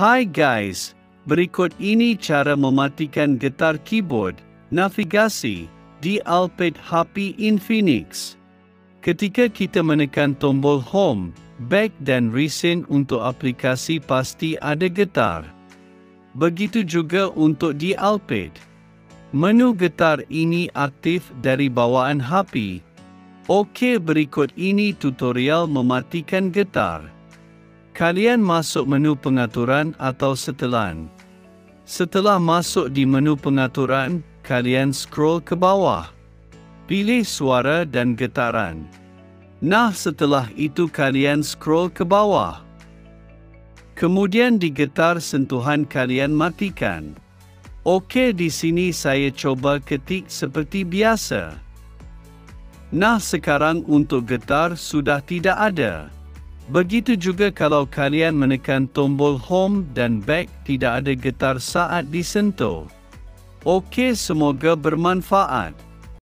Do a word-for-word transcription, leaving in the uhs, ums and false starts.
Hai guys, berikut ini cara mematikan getar keyboard navigasi di iPad H P Infinix. Ketika kita menekan tombol Home, Back dan Recent untuk aplikasi pasti ada getar. Begitu juga untuk di iPad. Menu getar ini aktif dari bawaan H P. Okey, berikut ini tutorial mematikan getar. Kalian masuk menu pengaturan atau setelan. Setelah masuk di menu pengaturan, kalian scroll ke bawah. Pilih suara dan getaran. Nah, setelah itu kalian scroll ke bawah. Kemudian di getar sentuhan kalian matikan. Okey, di sini saya coba ketik seperti biasa. Nah, sekarang untuk getar sudah tidak ada. Begitu juga kalau kalian menekan tombol Home dan Back, tidak ada getar saat disentuh. Okey, semoga bermanfaat.